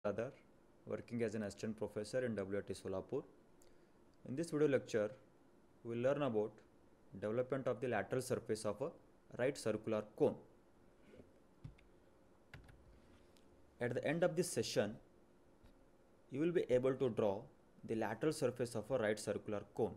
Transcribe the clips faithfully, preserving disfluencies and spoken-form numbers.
Biradar, working as an assistant professor in W R T Solapur. In this video lecture, we will learn about development of the lateral surface of a right circular cone. At the end of this session, you will be able to draw the lateral surface of a right circular cone.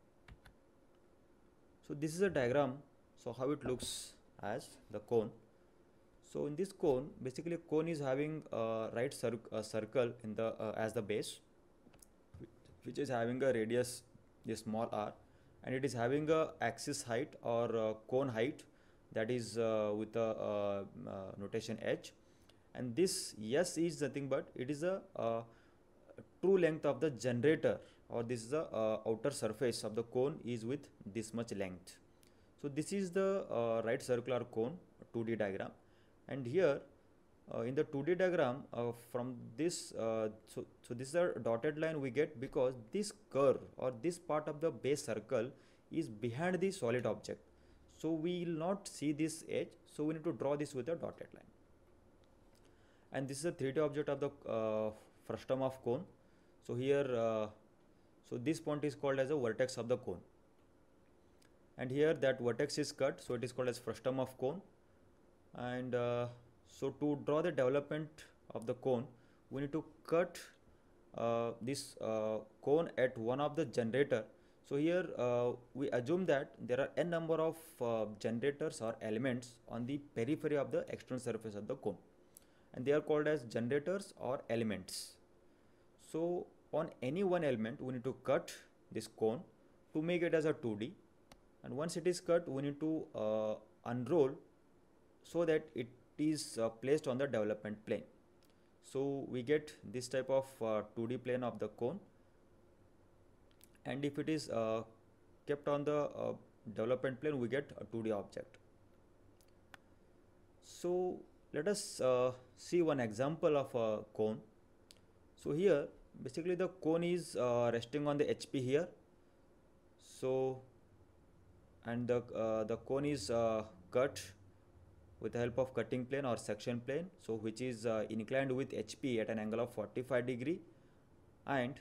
So this is a diagram, so how it looks as the cone. So in this cone, basically cone is having a right cir a circle in the uh, as the base, which is having a radius, a small r, and it is having a axis height or uh, cone height, that is uh, with a uh, uh, notation h, and this s is nothing but it is a uh, true length of the generator, or this is the uh, outer surface of the cone is with this much length. So this is the uh, right circular cone two D diagram. And here uh, in the two D diagram, uh, from this uh, so, so this is a dotted line we get because this curve or this part of the base circle is behind the solid object, so we will not see this edge, so we need to draw this with a dotted line. And this is a three D object of the uh, frustum of cone. So here uh, so this point is called as a vertex of the cone, and here that vertex is cut, so it is called as frustum of cone. And uh, so to draw the development of the cone, we need to cut uh, this uh, cone at one of the generator. So here uh, we assume that there are n number of uh, generators or elements on the periphery of the external surface of the cone, and they are called as generators or elements. So on any one element, we need to cut this cone to make it as a two D, and once it is cut, we need to uh, unroll so that it is uh, placed on the development plane. So we get this type of uh, two D plane of the cone, and if it is uh, kept on the uh, development plane, we get a two D object. So let us uh, see one example of a cone. So here basically the cone is uh, resting on the H P here. So and the uh, the cone is uh, cut with the help of cutting plane or section plane, so which is uh, inclined with H P at an angle of forty-five degree, and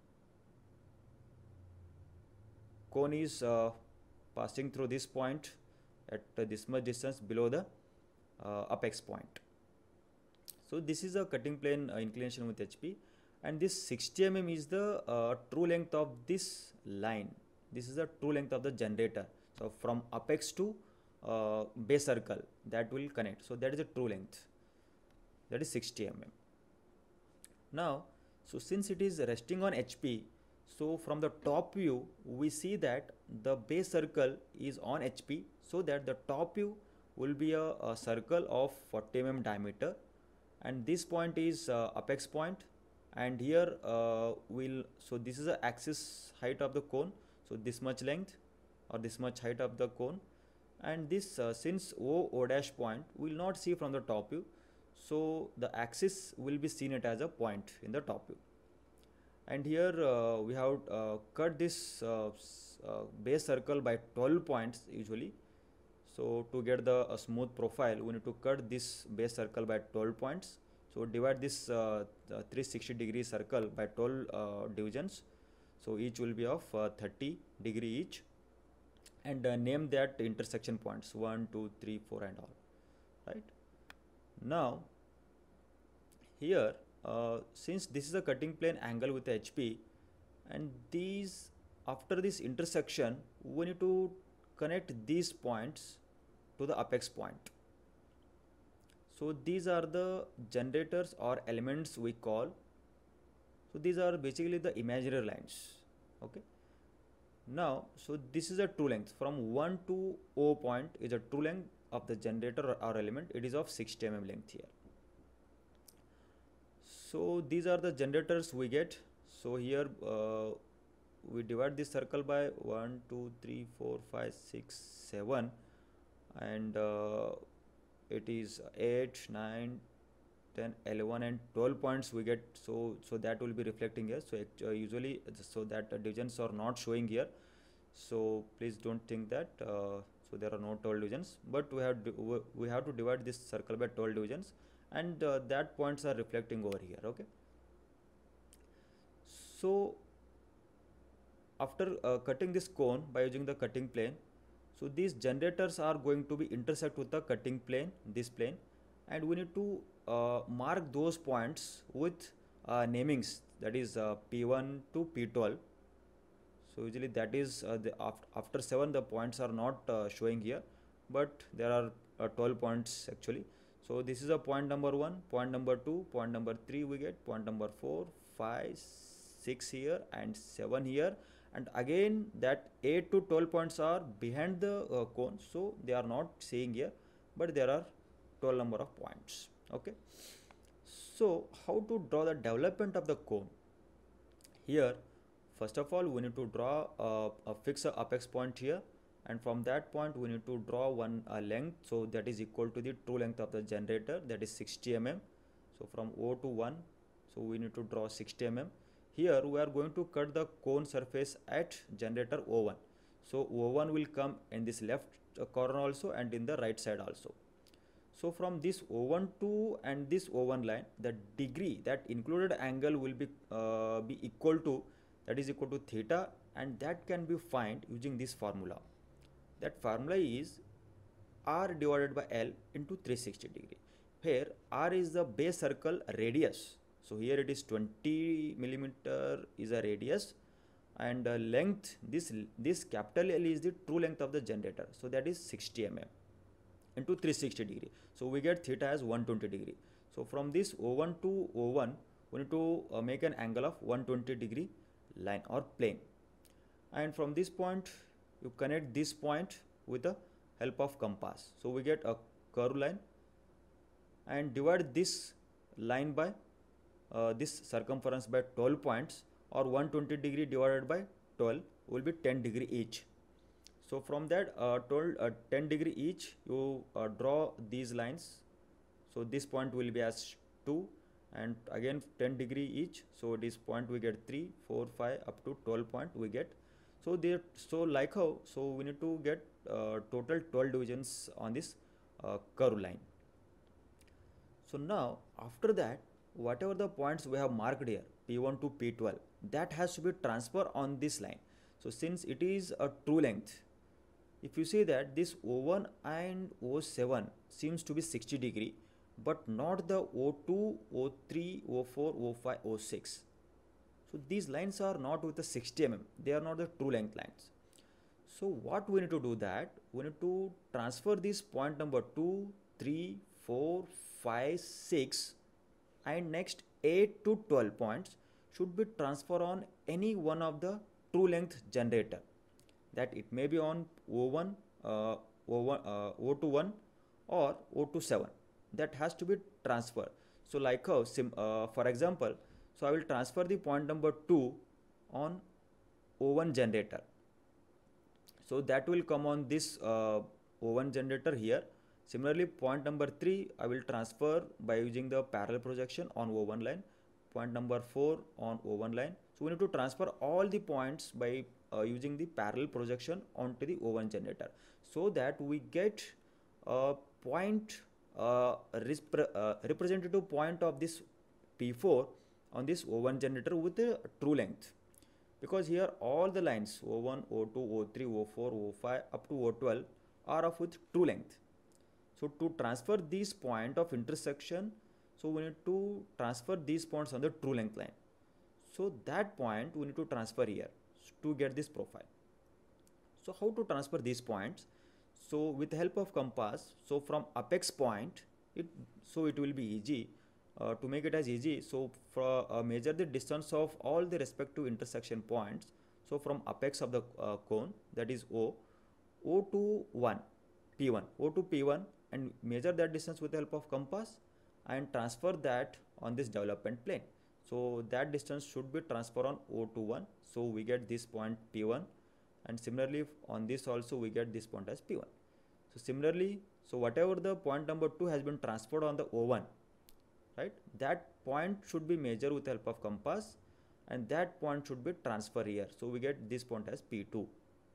cone is uh, passing through this point at uh, this much distance below the uh, apex point. So this is a cutting plane uh, inclination with H P, and this sixty millimeters is the uh, true length of this line. This is the true length of the generator. So from apex to uh, base circle, that will connect. So that is the true length, that is sixty millimeters. Now, so since it is resting on H P, so from the top view we see that the base circle is on H P, so that the top view will be a, a circle of forty millimeters diameter, and this point is uh, apex point, and here uh, will so this is the axis height of the cone, so this much length or this much height of the cone, and this uh, since O O dash point will not see from the top view, so the axis will be seen it as a point in the top view. And here uh, we have uh, cut this uh, uh, base circle by twelve points usually. So to get the uh, smooth profile, we need to cut this base circle by twelve points. So divide this uh, three hundred sixty degree circle by twelve uh, divisions, so each will be of uh, thirty degree each, and uh, name that intersection points one, two, three, four, and all. Right now, here uh, since this is a cutting plane angle with H P, and these after this intersection we need to connect these points to the apex point. So these are the generators or elements we call. So these are basically the imaginary lines. Okay. Now, so this is a true length from one to O point is a true length of the generator or, or element. It is of sixty millimeters length here. So these are the generators we get. So here uh, we divide this circle by one, two, three, four, five, six, seven, and uh, it is eight, nine, ten, eleven, and twelve points we get. So so that will be reflecting here. So uh, usually so that uh, divisions are not showing here, so please don't think that uh, so there are no twelve divisions, but we have we have to divide this circle by twelve divisions, and uh, that points are reflecting over here. Okay, So after uh, cutting this cone by using the cutting plane, so these generators are going to be intersect with the cutting plane, this plane, and we need to uh, mark those points with uh, namings, that is uh, P one to P twelve. So usually that is uh, the after, after seven the points are not uh, showing here, but there are uh, twelve points actually. So this is a point number one, point number two, point number three we get, point number four, five, six here and seven here, and again that eight to twelve points are behind the uh, cone, so they are not saying here, but there are twelve number of points. Okay, so how to draw the development of the cone? Here first of all we need to draw a, a fix a apex point here, and from that point we need to draw one uh, length, so that is equal to the true length of the generator, that is sixty millimeters. So from O to one, so we need to draw sixty millimeters. Here we are going to cut the cone surface at generator O one. So O one will come in this left uh, corner also and in the right side also. So from this O one to and this O one line, the degree, that included angle will be uh, be equal to, that is equal to theta, and that can be found using this formula. That formula is R divided by L into three hundred sixty degree. Here R is the base circle radius. So here it is twenty millimeter is a radius, and uh, length, this this capital L is the true length of the generator. So that is sixty millimeters into three hundred sixty degree. So we get theta as one hundred twenty degree. So from this O one to O one, we need to uh, make an angle of one hundred twenty degree line or plane. And from this point, you connect this point with the help of compass. So we get a curved line, and divide this line by uh, this circumference by twelve points, or one hundred twenty degree divided by twelve will be ten degree each. So from that uh, twelve, uh, ten degree each, you uh, draw these lines. So this point will be as two, and again ten degree each. So this point we get three, four, five up to twelve point we get. So there, so like how, so we need to get uh, total twelve divisions on this uh, curve line. So now after that, whatever the points we have marked here, P one to P twelve, that has to be transferred on this line. So since it is a true length, if you see that this O one and O seven seems to be sixty degree, but not the O two, O three, O four, O five, O six. So these lines are not with the sixty millimeters, they are not the true length lines. So what we need to do, that we need to transfer this point number two, three, four, five, six, and next eight to twelve points should be transferred on any one of the true length generator. That it may be on O one, uh, O one, uh, O two one or O two seven. That has to be transferred. So like how, sim, uh, for example, so I will transfer the point number two on O one generator. So that will come on this uh, O one generator here. Similarly, point number three I will transfer by using the parallel projection on O one line. Point number four on O one line. So we need to transfer all the points by uh, using the parallel projection onto the O one generator, so that we get a point, uh, repre uh, representative point of this P four on this O one generator with a true length, because here all the lines O one, O two, O three, O four, O five up to O twelve are of with true length. So to transfer this point of intersection, so we need to transfer these points on the true length line. So that point we need to transfer here to get this profile. So how to transfer these points? So with the help of compass, so from apex point, it so it will be easy. Uh, to make it as easy, so for uh, measure the distance of all the respective intersection points. So from apex of the uh, cone, that is O, O to one, P one, O to P one, and measure that distance with the help of compass and transfer that on this development plane. So that distance should be transferred on O to one. So we get this point P one, and similarly on this also we get this point as P one. So similarly, so whatever the point number two has been transferred on the O one, right, that point should be measured with the help of compass, and that point should be transferred here. So we get this point as P two.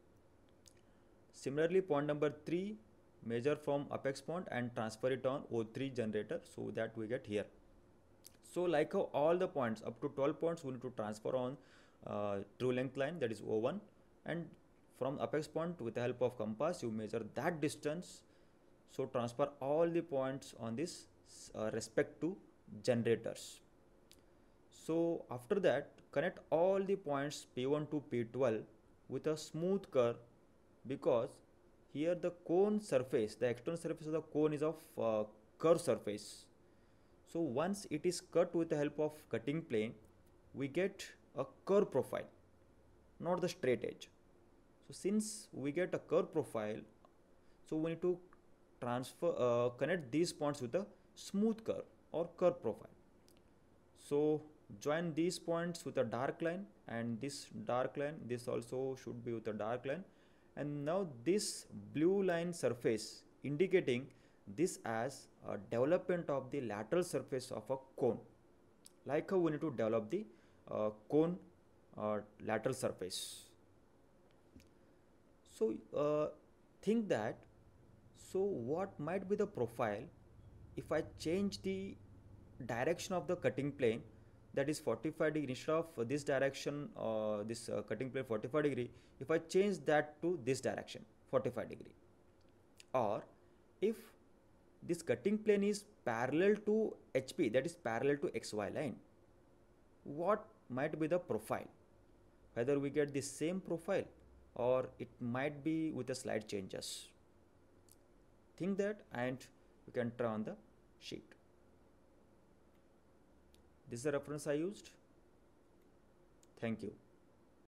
Similarly, point number three, measure from apex point and transfer it on O three generator, so that we get here. So like how all the points up to twelve points we need to transfer on uh, true length line, that is O one, and from apex point with the help of compass you measure that distance. So transfer all the points on this uh, respect to generators. So after that connect all the points P one to P twelve with a smooth curve, because here the cone surface, the external surface of the cone is of uh, curved surface. So once it is cut with the help of cutting plane, we get a curve profile, not the straight edge. So since we get a curve profile, so we need to transfer uh, connect these points with a smooth curve or curve profile. So join these points with a dark line, and this dark line, this also should be with a dark line, and now this blue line surface indicating this as a development of the lateral surface of a cone, like how we need to develop the uh, cone uh, lateral surface. So uh, think that, so what might be the profile if I change the direction of the cutting plane, that is forty-five degree, instead of this direction, uh, this uh, cutting plane forty-five degree, if I change that to this direction forty-five degree, or if this cutting plane is parallel to H P, that is parallel to X Y line, what might be the profile? Whether we get the same profile or it might be with a slight changes. Think that and you can try on the sheet. This is the reference I used. Thank you.